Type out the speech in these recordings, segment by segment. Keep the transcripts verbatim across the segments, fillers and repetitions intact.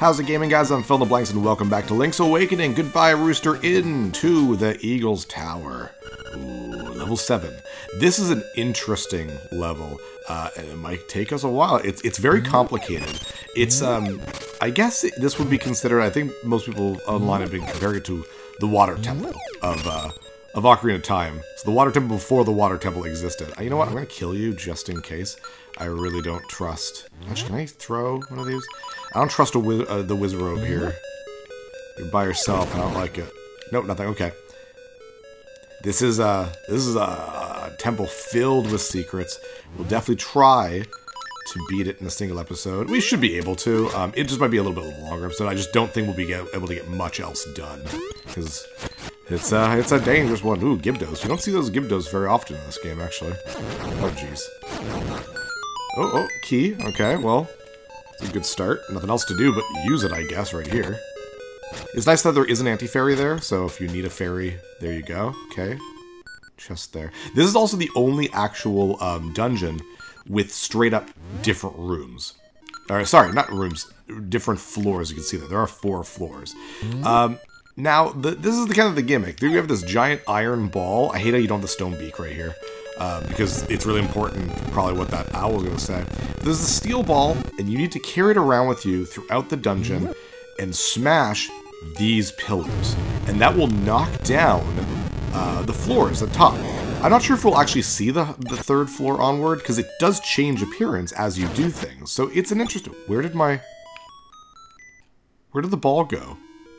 How's it gaming, guys? I'm Fill in the Blanks, and welcome back to Link's Awakening. Goodbye, Rooster, into the Eagle's Tower. Ooh, level seven. This is an interesting level, uh, and it might take us a while. It's it's very complicated. It's, um, I guess it, this would be considered, I think most people online have been comparing it to the Water Temple of, uh, of Ocarina of Time. So the Water Temple before the Water Temple existed. Uh, you know what? I'm going to kill you just in case. I really don't trust... Actually, can I throw one of these? I don't trust a wiz uh, the Wizrobe here. You're by yourself. I don't like it. Nope, nothing. Okay. This is a this is a temple filled with secrets. We'll definitely try to beat it in a single episode. We should be able to. Um, it just might be a little bit longer episode. I just don't think we'll be get, able to get much else done because it's uh it's a dangerous one. Ooh, Gibdos. You don't see those Gibdos very often in this game, actually. Oh, jeez. Oh, oh, key. Okay, well, it's a good start. Nothing else to do but use it, I guess, right here. It's nice that there is an anti-fairy there, so if you need a fairy, there you go. Okay. Chest there. This is also the only actual um, dungeon with straight-up different rooms. Or, sorry, not rooms, different floors. You can see that. There are four floors. Um, now, the, this is the kind of the gimmick. There you have this giant iron ball. I hate how you don't have the stone beak right here. Uh, because it's really important, probably what that owl was going to say. There's a steel ball, and you need to carry it around with you throughout the dungeon and smash these pillars. And that will knock down uh, the floors at top. I'm not sure if we'll actually see the, the third floor onward, because it does change appearance as you do things. So it's an interesting... Where did my... Where did the ball go?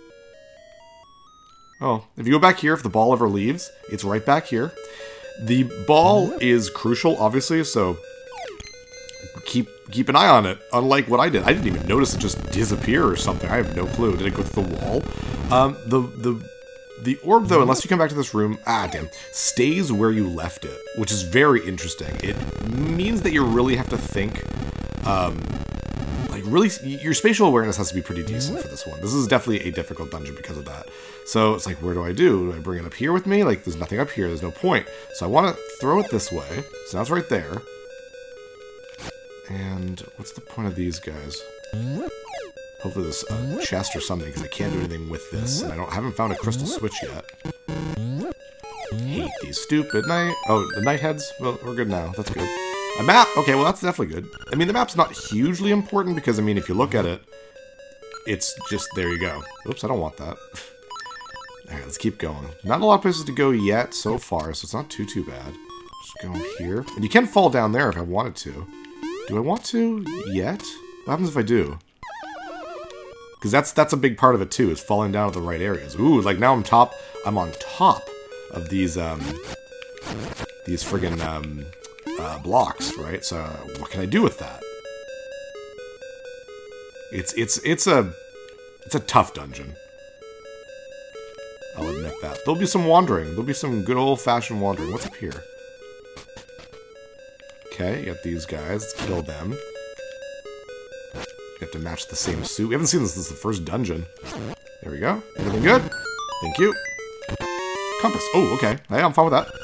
Oh, if you go back here, if the ball ever leaves, it's right back here. The ball is crucial, obviously, so keep keep an eye on it, unlike what I did. I didn't even notice it just disappear or something. I have no clue. Did it go through the wall? Um, the, the, the orb, though, unless you come back to this room, ah, damn, stays where you left it, which is very interesting. It means that you really have to think, um, like, really, your spatial awareness has to be pretty decent for this one. This is definitely a difficult dungeon because of that. So it's like, where do I do? Do I bring it up here with me? Like, there's nothing up here. There's no point. So I want to throw it this way. So now it's right there. And what's the point of these guys? Hopefully this uh, chest or something, because I can't do anything with this. And I don't haven't found a crystal switch yet. Hate these stupid night... Oh, the night heads? Well, we're good now. That's good. A map! Okay, well, that's definitely good. I mean, the map's not hugely important, because, I mean, if you look at it, it's just... There you go. Oops, I don't want that. Alright, let's keep going. Not a lot of places to go yet so far, so it's not too, too bad. Just go here. And you can fall down there if I wanted to. Do I want to yet? What happens if I do? Because that's that's a big part of it, too, is falling down at the right areas. Ooh, like now I'm top... I'm on top of these, um... These friggin', um... Uh, blocks, right? So, what can I do with that? It's, it's, it's a... It's a tough dungeon. I'll admit that. There'll be some wandering. There'll be some good old-fashioned wandering. What's up here? Okay, you got these guys. Let's kill them. You have to match the same suit. We haven't seen this since the first dungeon. There we go. Everything good? Thank you. Compass. Oh, okay. Hey, I'm fine with that.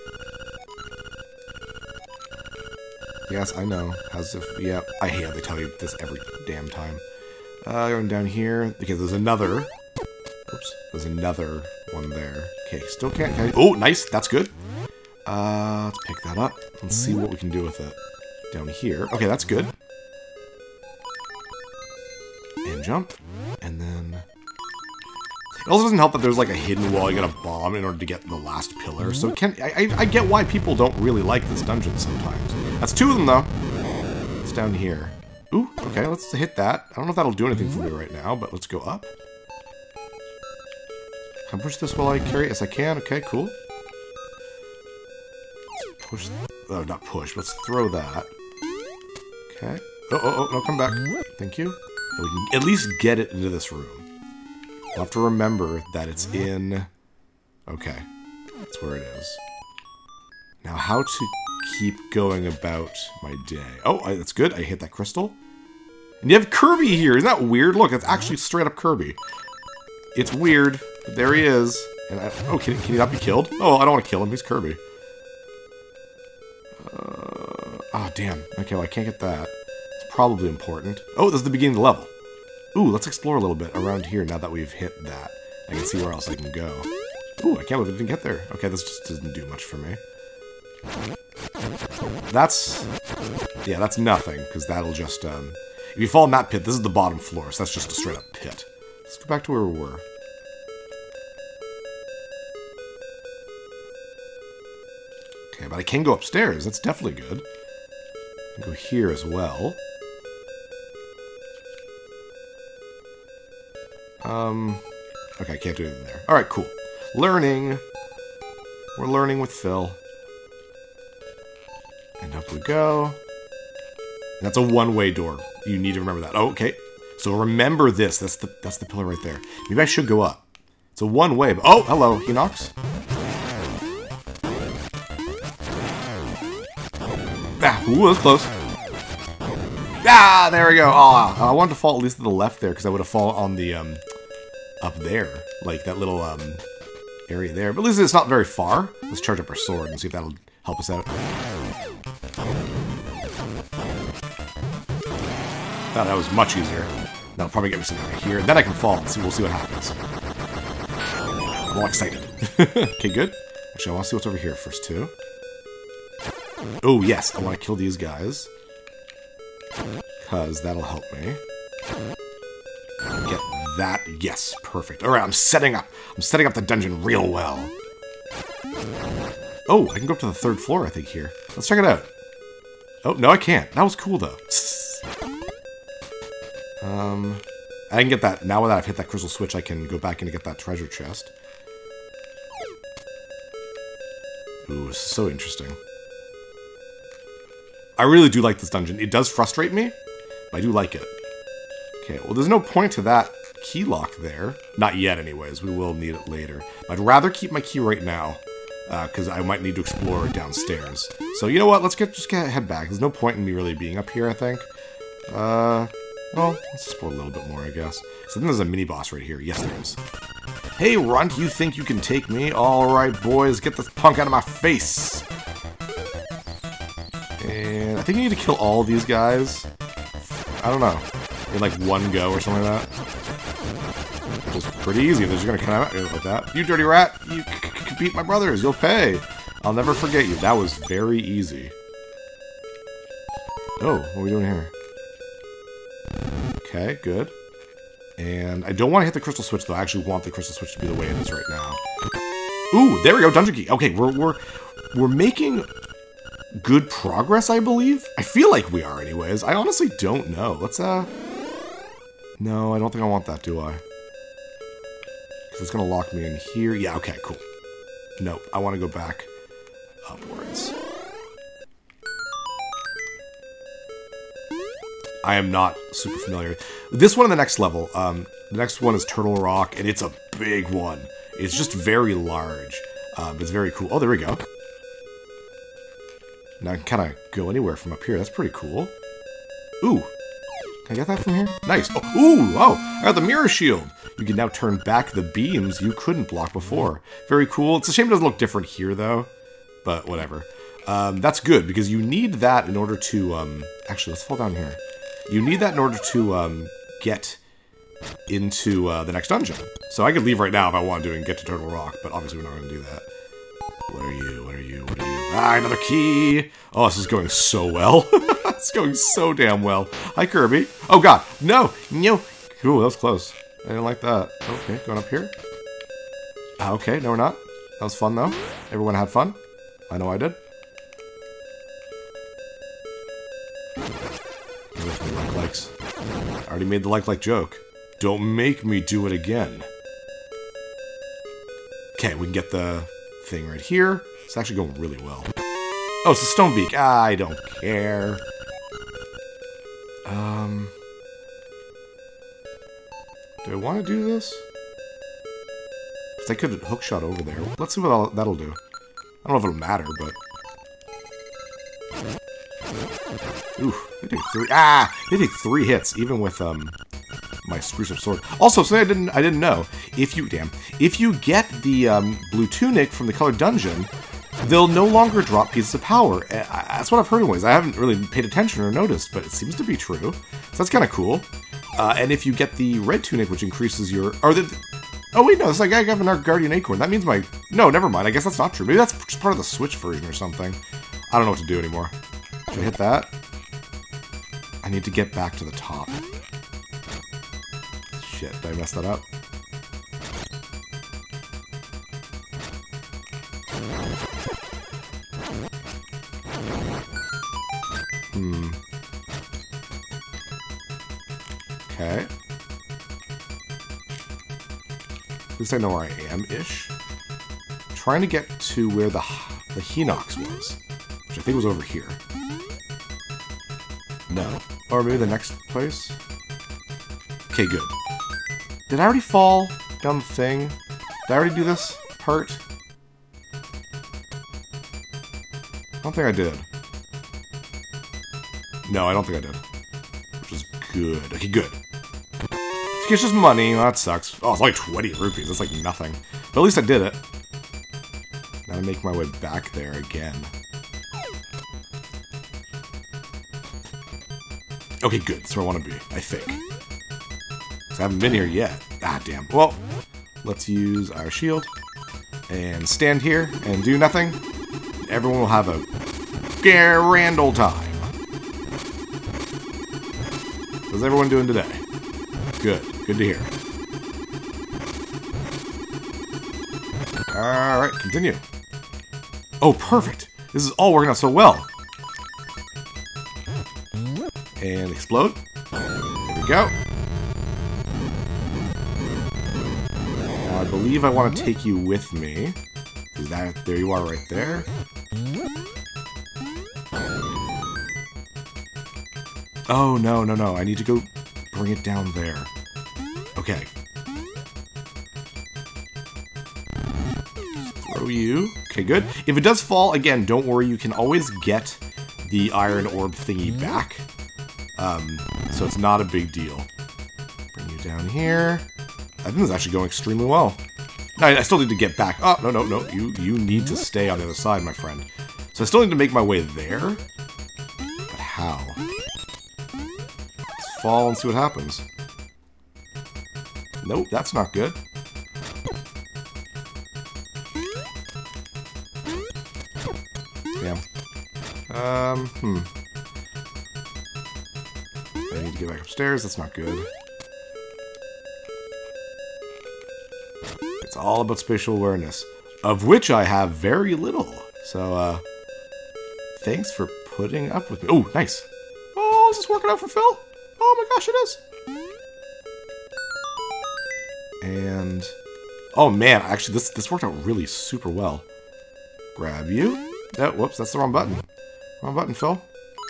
Yes, I know. As if... Yeah, I hate how they tell you this every damn time. Uh, going down here. Okay, there's another... Oops. There's another one there. Okay, still can't... Can I, oh, nice. That's good. Uh, let's pick that up. Let's see what we can do with it. Down here. Okay, that's good. And jump. And then... It also doesn't help that there's like a hidden wall you gotta bomb in order to get the last pillar. So can I, I, I get why people don't really like this dungeon sometimes. That's two of them, though. It's down here. Ooh, okay, let's hit that. I don't know if that'll do anything for me right now, but let's go up. Can I push this while I carry it? Yes, I can. Okay, cool. Let's push... Oh, not push. Let's throw that. Okay. Oh, oh, oh, no, come back. Thank you. We can at least get it into this room. We'll have to remember that it's in... Okay. That's where it is. Now, how to keep going about my day. Oh, I, that's good. I hit that crystal. And you have Kirby here. Isn't that weird? Look, it's actually straight up Kirby. It's weird, but there he is. And I, oh, can, can he not be killed? Oh, I don't want to kill him. He's Kirby. Uh, oh, damn. Okay, well, I can't get that. It's probably important. Oh, this is the beginning of the level. Ooh, let's explore a little bit around here now that we've hit that. I can see where else I can go. Ooh, I can't believe I didn't get there. Okay, this just doesn't do much for me. That's... Yeah, that's nothing, because that'll just, um... if you fall in that pit, this is the bottom floor, so that's just a straight-up pit. Let's go back to where we were. Okay, but I can go upstairs. That's definitely good. I can go here as well. Um... Okay, I can't do anything there. Alright, cool. Learning. We're learning with Phil. And up we go. And that's a one-way door. You need to remember that. Oh, okay. So remember this. That's the that's the pillar right there. Maybe I should go up. It's a one-way. Oh, hello, Hinox. Ah, ooh, that was close. Ah, there we go. Oh, I wanted to fall at least to the left there because I would have fallen on the um up there, like that little um area there. But at least it's not very far. Let's charge up our sword and see if that'll help us out. Oh, that was much easier. That'll probably get me something right here. Then I can fall and see. We'll see what happens. I'm all excited. Okay, good. Actually, I want to see what's over here first, too. Oh, yes. I want to kill these guys. Because that'll help me. Get that. Yes, perfect. Alright, I'm setting up. I'm setting up the dungeon real well. Oh, I can go up to the third floor, I think, here. Let's check it out. Oh, no, I can't. That was cool, though. Um, I can get that. Now that I've hit that crystal switch, I can go back in to get that treasure chest. Ooh, this is so interesting. I really do like this dungeon. It does frustrate me, but I do like it. Okay, well, there's no point to that key lock there. Not yet, anyways. We will need it later. But I'd rather keep my key right now, because uh, I might need to explore downstairs. So, you know what? Let's get just get head back. There's no point in me really being up here, I think. Uh... Well, let's explore a little bit more, I guess. So then there's a mini-boss right here. Yes, there is. Hey, Runt, you think you can take me? Alright, boys, get this punk out of my face! And I think you need to kill all of these guys. I don't know. In, like, one go or something like that. Which is pretty easy. They're just gonna come out like that. You dirty rat! You c beat my brothers! You'll pay! I'll never forget you. That was very easy. Oh, what are we doing here? Okay, good. And I don't want to hit the crystal switch, though. I actually want the crystal switch to be the way it is right now. Ooh, there we go, dungeon key. Okay, we're we're we're making good progress, I believe. I feel like we are, anyways. I honestly don't know. Let's uh. No, I don't think I want that, do I? Because it's gonna lock me in here. Yeah. Okay. Cool. Nope. I want to go back upwards. I am not super familiar. This one in the next level, um, the next one is Turtle Rock, and it's a big one. It's just very large, um, but it's very cool. Oh, there we go. Now I can kind of go anywhere from up here. That's pretty cool. Ooh. Can I get that from here? Nice. Oh, ooh, oh, I got the mirror shield. You can now turn back the beams you couldn't block before. Very cool. It's a shame it doesn't look different here, though, but whatever. Um, that's good, because you need that in order to... Um, actually, let's fall down here. You need that in order to um, get into uh, the next dungeon. So I could leave right now if I wanted to and get to Turtle Rock, but obviously we're not going to do that. What are you? What are you? What are you? Ah, another key! Oh, this is going so well. It's going so damn well. Hi, Kirby. Oh, God. No! No! Cool, that was close. I didn't like that. Okay, going up here. Ah, okay, no, we're not. That was fun, though. Everyone had fun. I know I did. Like-likes. I already made the like-like joke. Don't make me do it again. Okay, we can get the thing right here. It's actually going really well. Oh, it's a stone beak. Ah, I don't care. Um... Do I want to do this? Because I could hookshot over there. Let's see what I'll, that'll do. I don't know if it'll matter, but... Ooh, they take three. Ah, they take three hits, even with um my spruce up sword. Also, something I didn't I didn't know. If you damn, if you get the um, blue tunic from the colored dungeon, they'll no longer drop pieces of power. That's what I've heard anyways. I haven't really paid attention or noticed, but it seems to be true. So that's kind of cool. Uh, and if you get the red tunic, which increases your... Or the, oh, wait, no, it's like I have an Guardian Acorn. That means my... No, never mind. I guess that's not true. Maybe that's just part of the Switch version or something. I don't know what to do anymore. Should I hit that? I need to get back to the top. Shit, did I mess that up? Hmm. Okay. At least I know where I am-ish. Trying to get to where the, the Hinox was, which I think was over here. No. Or maybe the next place? Okay, good. Did I already fall down the thing? Did I already do this part? I don't think I did. No, I don't think I did. Which is good. Okay, good. It's just money. Well, that sucks. Oh, it's only twenty rupees. That's like nothing. But at least I did it. Now I make my way back there again. Okay, good. That's where I want to be, I think. So I haven't been here yet. Ah, damn. Well, let's use our shield and stand here and do nothing. Everyone will have a grand old time. How's everyone doing today? Good. Good to hear. Alright, continue. Oh, perfect. This is all working out so well. And explode. There we go. Now, I believe I want to take you with me. Is that, there you are right there. Oh, no, no, no. I need to go bring it down there. Okay. Throw you. Okay, good. If it does fall, again, don't worry. You can always get the iron orb thingy back. Um, so it's not a big deal. Bring you down here. I think this is actually going extremely well. I, I still need to get back. Oh, no, no, no. You, you need to stay on the other side, my friend. So I still need to make my way there. But how? Let's fall and see what happens. Nope, that's not good. Damn. Um, hmm. I need to get back upstairs. That's not good. It's all about spatial awareness, of which I have very little. So, uh, thanks for putting up with me. Oh, nice. Oh, is this working out for Phil? Oh my gosh, it is. And, oh man, actually, this this worked out really super well. Grab you. Oh, whoops, that's the wrong button. Wrong button, Phil.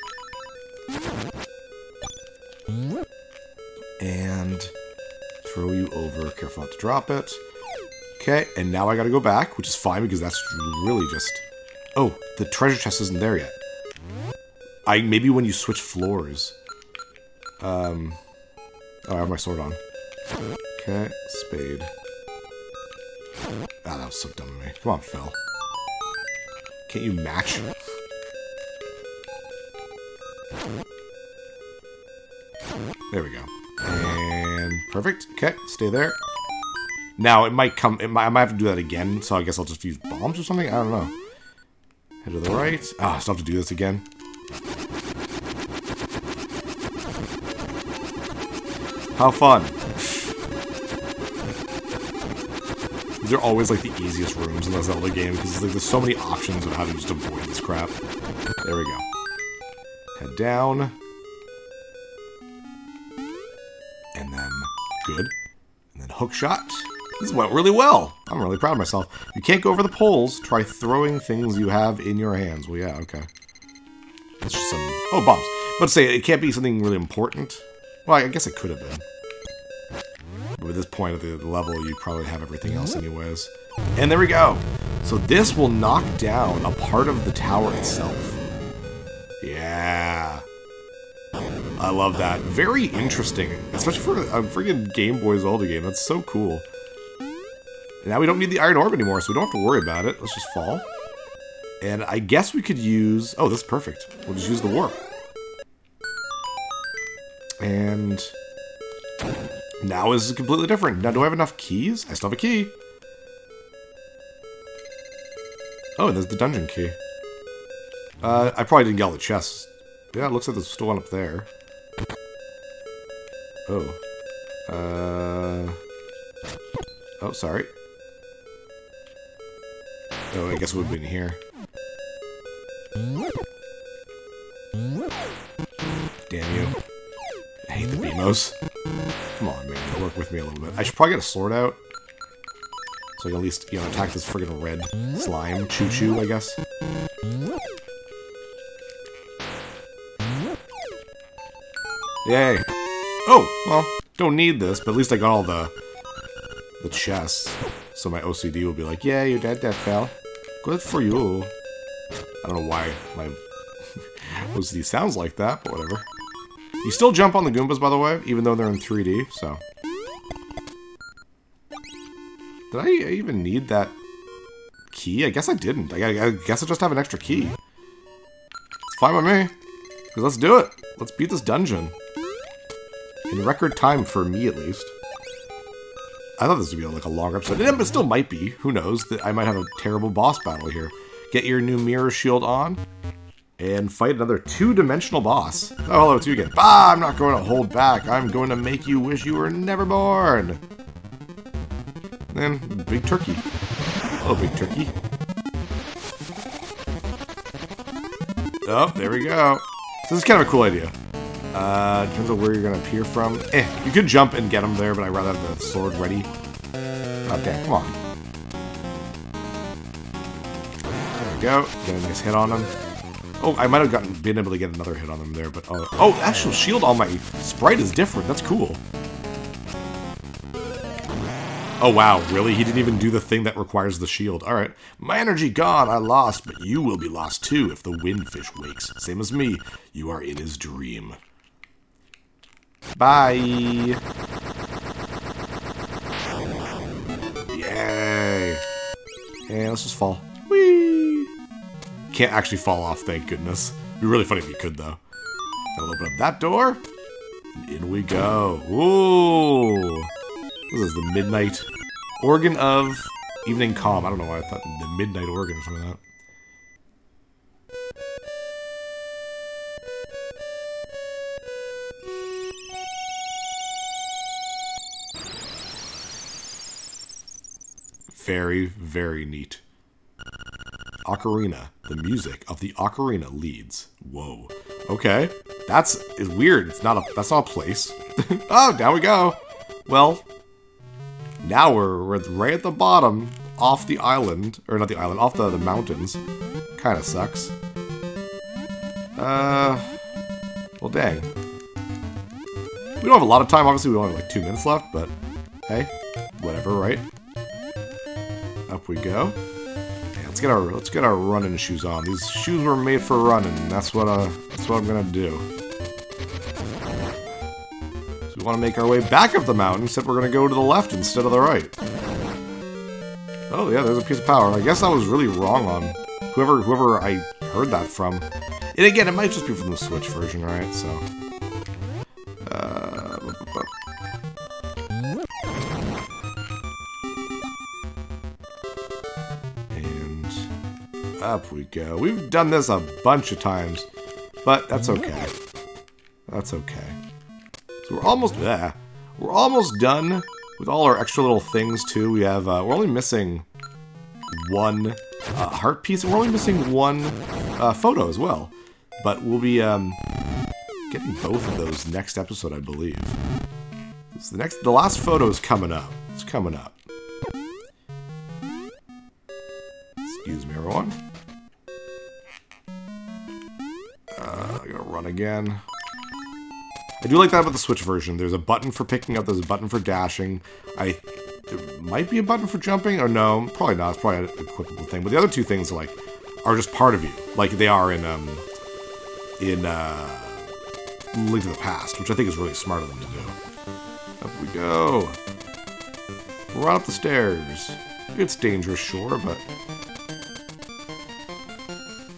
And throw you over. Careful not to drop it. Okay, and now I gotta go back, which is fine because that's really just... Oh, the treasure chest isn't there yet. I maybe when you switch floors. Um. Oh, I have my sword on. Okay, spade. Ah, that was so dumb of me. Come on, Phil. Can't you match? There we go. And perfect. Okay, stay there. Now it might come. It might, I might have to do that again. So I guess I'll just use bombs or something. I don't know. Head to the right. Ah, I still have to do this again. How fun! These are always like the easiest rooms in the Zelda game because like, there's so many options of how to just avoid this crap. There we go. Head down. And then, good. And then hook shot. This went really well. I'm really proud of myself. You can't go over the poles. Try throwing things you have in your hands. Well, yeah, okay. That's just some... Oh, bombs. But say, it can't be something really important. Well, I guess it could have been. But at this point of the level, you probably have everything else anyways. And there we go. So this will knock down a part of the tower itself. Yeah. I love that. Very interesting. Especially for a freaking Game Boy Zelda game. That's so cool. And now we don't need the iron orb anymore, so we don't have to worry about it. Let's just fall. And I guess we could use... Oh, this is perfect. We'll just use the warp. And... Now is completely different. Now, do I have enough keys? I still have a key. Oh, and there's the dungeon key. Uh, I probably didn't get all the chests. Yeah, it looks like there's still one up there. Oh. Uh... Oh, sorry. Oh, I guess it would have been here. Damn you. I hate the Beamos. Come on, man. Work with me a little bit. I should probably get a sword out. So I can at least, you know, attack this friggin' red slime. Choo-choo, I guess. Yay. Oh, well, don't need this, but at least I got all the the chests. So my O C D will be like, yeah, you're dead, dead fell. Good for you. I don't know why my O C D sounds like that, but whatever. You still jump on the Goombas, by the way, even though they're in three D, so. Did I even need that key? I guess I didn't. I, I guess I just have an extra key. It's fine with me. Because let's do it. Let's beat this dungeon. In record time, for me at least. I thought this would be like a longer episode. But it still might be. Who knows? I might have a terrible boss battle here. Get your new mirror shield on. And fight another two-dimensional boss. Oh, hello to you again. Bah, I'm not going to hold back. I'm going to make you wish you were never born. And Big Turkey. Hello, Big Turkey. Oh, there we go. So this is kind of a cool idea. Uh, in terms of where you're going to appear from. Eh, you could jump and get him there, but I'd rather have the sword ready. Oh, damn, come on. There we go. Get a nice hit on him. Oh, I might have gotten been able to get another hit on him there, but... Oh, oh, actual shield on my sprite is different. That's cool. Oh, wow, really? He didn't even do the thing that requires the shield. Alright. My energy gone, I lost, but you will be lost too if the windfish wakes. Same as me. You are in his dream. Bye! Yay! And let's just fall. Whee! Can't actually fall off, thank goodness. It'd be really funny if you could, though. I'll open up that door. And in we go. Ooh! This is the Midnight Organ of Evening Calm. I don't know why I thought the Midnight Organ or something like that. Very, very neat. Ocarina. The music of the ocarina leads. Whoa. Okay. That's is weird. It's not a that's not a place. Oh, down we go. Well, now we're, we're right at the bottom, off the island, or not the island, off the, the mountains. Kind of sucks. Uh, well, dang. We don't have a lot of time. Obviously, we only have like two minutes left, but hey, whatever, right? Up we go. Yeah, let's get our let's get our running shoes on. These shoes were made for running. That's what uh that's what I'm gonna do. We want to make our way back up the mountain, except we're going to go to the left instead of the right. Oh, yeah, there's a piece of power. I guess I was really wrong on whoever whoever I heard that from. And again, it might just be from the Switch version, right? So... Uh, and... Up we go. We've done this a bunch of times, but that's okay. That's okay. We're almost there. We're almost done with all our extra little things too. We have uh, we're only missing one uh, heart piece, and we're only missing one uh, photo as well. But we'll be um, getting both of those next episode, I believe. So the next, the last photo is coming up. It's coming up. Excuse me, everyone. Uh, I gotta run again. I do like that about the Switch version. There's a button for picking up, there's a button for dashing. I there might be a button for jumping, or no, probably not. It's probably an equipable thing. But the other two things are like are just part of you, like they are in um in uh, Link to the Past, which I think is really smart of them to do. Up we go. Run up the stairs. It's dangerous, sure, but.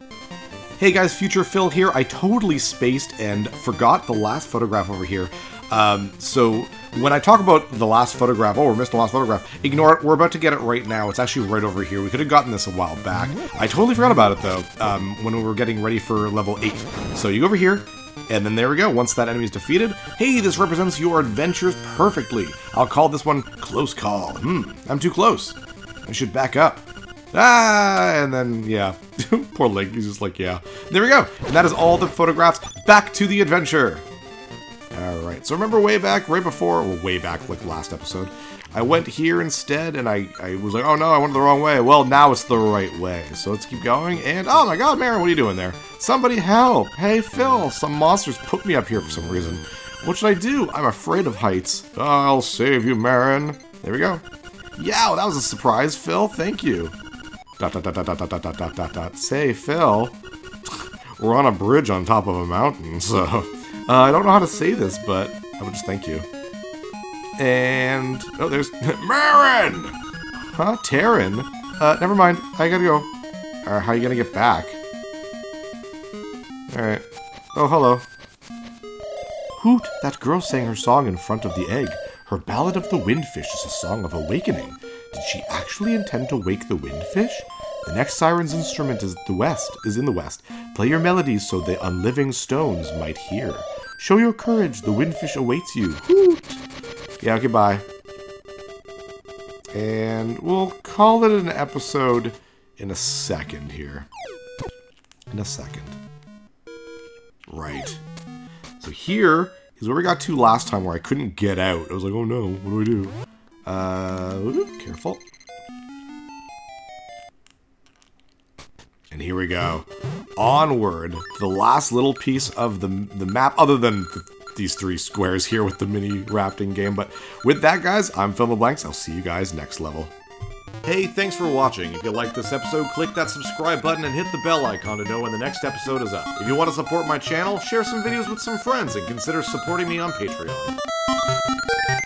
Hey guys, Future Phil here. I totally spaced and forgot the last photograph over here. Um, so when I talk about the last photograph, oh, we're missing the last photograph, ignore it. We're about to get it right now. It's actually right over here. We could have gotten this a while back. I totally forgot about it, though, um, when we were getting ready for level eight. So you go over here, and then there we go. Once that enemy is defeated, hey, this represents your adventures perfectly. I'll call this one Close Call. Hmm, I'm too close. I should back up. Ah, and then, yeah. Poor Link, he's just like, yeah. There we go. And that is all the photographs. Back to the adventure. Alright, so remember way back, right before, well, way back, like last episode, I went here instead, and I, I was like, oh no, I went the wrong way. Well, now it's the right way. So let's keep going, and oh my god, Marin, what are you doing there? Somebody help! Hey, Phil, some monsters put me up here for some reason. What should I do? I'm afraid of heights. I'll save you, Marin. There we go. Yeah, that was a surprise, Phil. Thank you. Dot, dot, dot, dot, dot, dot, dot, dot, dot. Say, Phil, we're on a bridge on top of a mountain, so... Uh, I don't know how to say this, but I would just thank you. And... oh, there's... Marin! Huh? Terran? Uh, never mind. I gotta go. Uh, how are you gonna get back? Alright. Oh, hello. Hoot! That girl sang her song in front of the egg. Her Ballad of the Windfish is a song of awakening. Did she actually intend to wake the windfish? The next siren's instrument is the west, is in the west. Play your melodies so the unliving stones might hear. Show your courage, the windfish awaits you. Hoot! Yeah, okay, bye. And we'll call it an episode in a second here. In a second. Right. So here is where we got to last time where I couldn't get out. I was like, oh no, what do I do? Uh, ooh, careful. And here we go. Onward. The last little piece of the, the map, other than the, these three squares here with the mini rafting game. But with that, guys, I'm FillInTheBlanks. I'll see you guys next level. Hey, thanks for watching. If you liked this episode, click that subscribe button and hit the bell icon to know when the next episode is up. If you want to support my channel, share some videos with some friends and consider supporting me on Patreon.